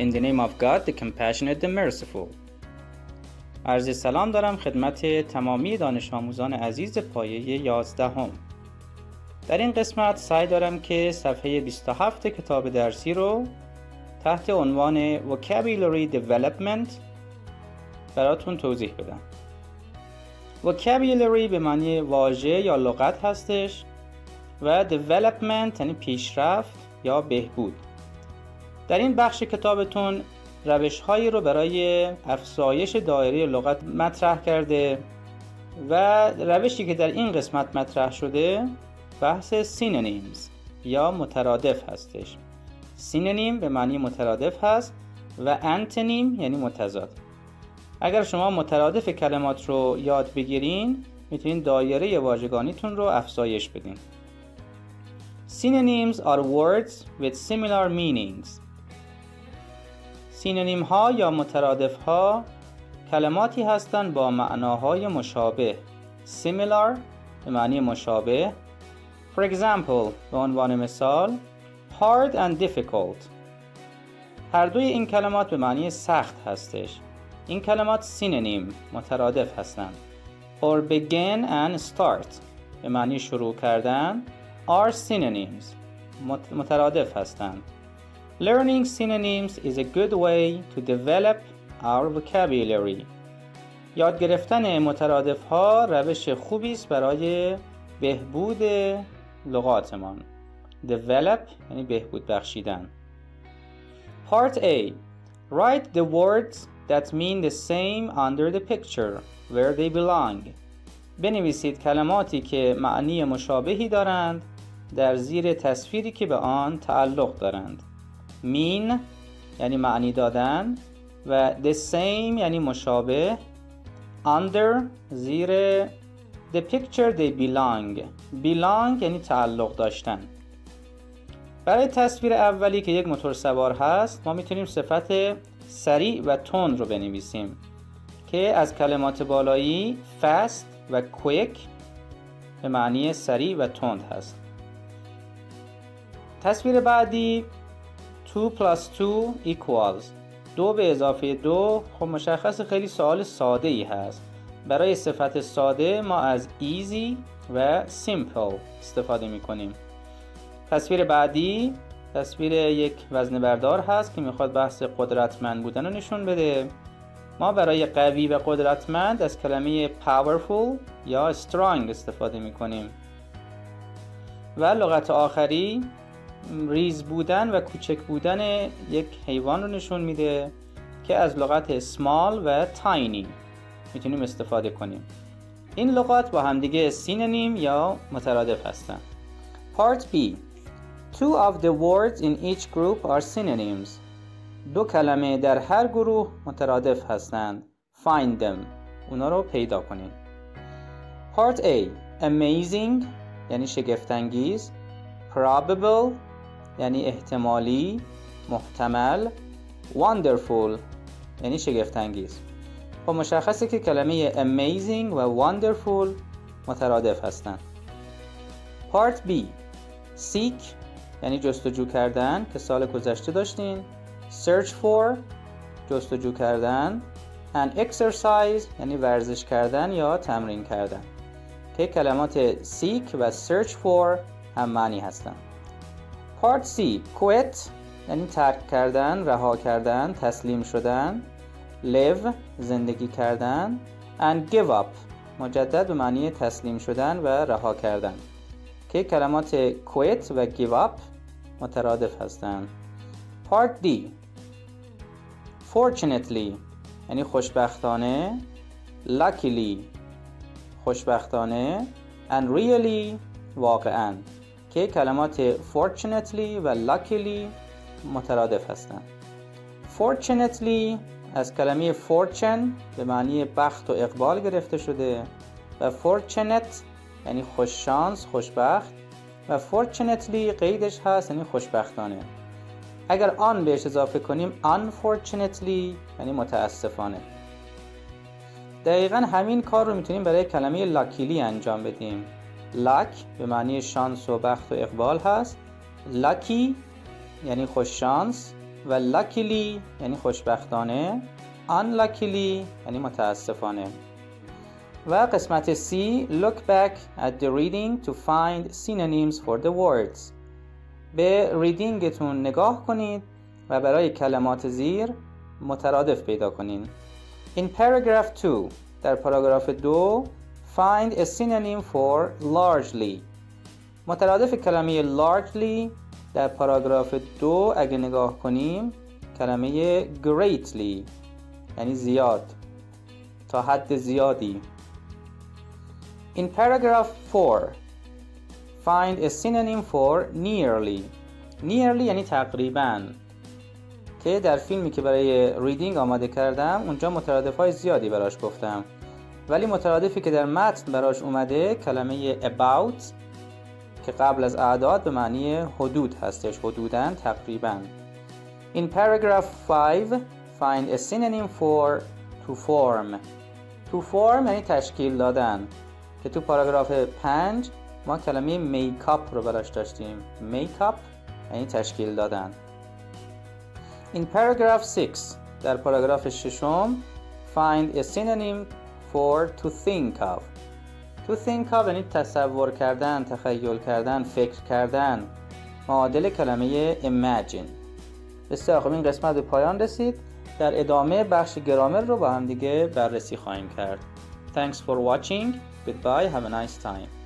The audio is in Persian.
In the name of God, the compassionate, the merciful. عرض سلام دارم خدمت تمامی دانش آموزان عزیز پایه 11. در این قسمت سعی دارم که صفحه 27 کتاب درسی رو تحت عنوان Vocabulary Development براتون توضیح بدم. Vocabulary به معنی واژه یا لغت هستش و Development یعنی پیشرفت یا بهبود. در این بخش کتابتون روش‌هایی رو برای افزایش دایره لغت مطرح کرده و روشی که در این قسمت مطرح شده بحث synonyms یا مترادف هستش. synonym به معنی مترادف هست و antonym یعنی متضاد. اگر شما مترادف کلمات رو یاد بگیرین میتونین دایره واژگانیتون رو افزایش بدین. Synonyms are words with similar meanings. سینونیم ها یا مترادف ها کلماتی هستند با معناهای مشابه. Similar به معنی مشابه. For example به عنوان مثال hard and difficult. هر دوی این کلمات به معنی سخت هستش. این کلمات سینونیم مترادف هستند. Or begin and start به معنی شروع کردن are synonyms مترادف هستند. Learning synonyms is a good way to develop our vocabulary. یاد گرفتن مترادف ها روش خوبی است برای بهبود لغاتمان. Develop یعنی بهبود بخشیدن. Part A. Write the words that mean the same under the picture where they belong. بنویسید کلماتی که معنی مشابهی دارند در زیر تصویری که به آن تعلق دارند. mean یعنی معنی دادن و the same یعنی مشابه. under زیر the picture they belong یعنی تعلق داشتن. برای تصویر اولی که یک موتور سوار هست ما میتونیم صفت سریع و تند رو بنویسیم که از کلمات بالایی fast و quick به معنی سریع و تند هست. تصویر بعدی 2 plus 2 equals 2 به اضافه 2. خب مشخص خیلی سوال ساده ای هست. برای صفت ساده ما از easy و simple استفاده می کنیم. تصویر بعدی تصویر یک وزنه بردار هست که میخواد بحث قدرتمند بودن رو نشون بده. ما برای قوی و قدرتمند از کلمه powerful یا strong استفاده می کنیم. و لغت آخری ریز بودن و کوچک بودن یک حیوان رو نشون میده که از لغت small و tiny میتونیم استفاده کنیم. این لغات با همدیگه سینونیم یا مترادف هستن. Part B. 2 of the words in each group are synonyms. 2 کلمه در هر گروه مترادف هستند. Find them. اونا رو پیدا کنید. Part A. Amazing یعنی شگفت‌انگیز. Probable یعنی احتمالی، محتمل. Wonderful یعنی شگفت‌انگیز. خب مشخصه که کلمه amazing و wonderful مترادف هستند. Part B. Seek یعنی جستجو کردن که سال گذشته داشتین. Search for جستجو کردن. And exercise یعنی ورزش کردن یا تمرین کردن که کلمات seek و search for هم معنی هستند. Part C. Quit یعنی ترک کردن، رها کردن، تسلیم شدن. Live زندگی کردن. And give up مجدد به معنی تسلیم شدن و رها کردن که کلمات quit و give up مترادف هستند. Part D. Fortunately یعنی خوشبختانه. Luckily خوشبختانه. And really واقعاً که کلمات fortunately و luckily مترادف هستند. Fortunately از کلمه fortune به معنی بخت و اقبال گرفته شده و fortunate یعنی خوششانس، خوشبخت و fortunately قیدش هست یعنی خوشبختانه. اگر آن بهش اضافه کنیم unfortunately یعنی متاسفانه. دقیقاً همین کار رو میتونیم برای کلمه luckily انجام بدیم. luck به معنی شانس و بخت و اقبال هست. lucky یعنی خوش شانس و luckily یعنی خوشبختانه، unluckily یعنی متاسفانه. و قسمت C look back at the reading to find synonyms for the words. به ریدینگتون نگاه کنید و برای کلمات زیر مترادف پیدا کنین. In paragraph 2 در پاراگراف 2 find a synonym for largely. مترادف کلمه largely در پاراگراف 2 اگه نگاه کنیم کلمه greatly یعنی زیاد، تا حد زیادی. In paragraph 4 find a synonym for nearly. nearly یعنی تقریباً، که در فیلمی که برای ریدینگ آماده کردم اونجا مترادف‌های زیادی براش گفتم، ولی مترادفی که در متن براش اومده کلمه about که قبل از اعداد به معنی حدود هستش، حدوداً، تقریباً. In paragraph 5 find a synonym for to form. to form یعنی تشکیل دادن، که تو پاراگراف 5 ما کلمه make up رو براش داشتیم. make up یعنی تشکیل دادن. In paragraph 6 در پاراگراف 6 find a synonym for to think of. to think of یعنی تصور کردن، تخیل کردن، فکر کردن، معادل کلمه imagine. بسیار خوب، این قسمت به پایان رسید. در ادامه بخش گرامر رو با هم دیگه بررسی خواهیم کرد. Thanks for watching. Goodbye. Have a nice time.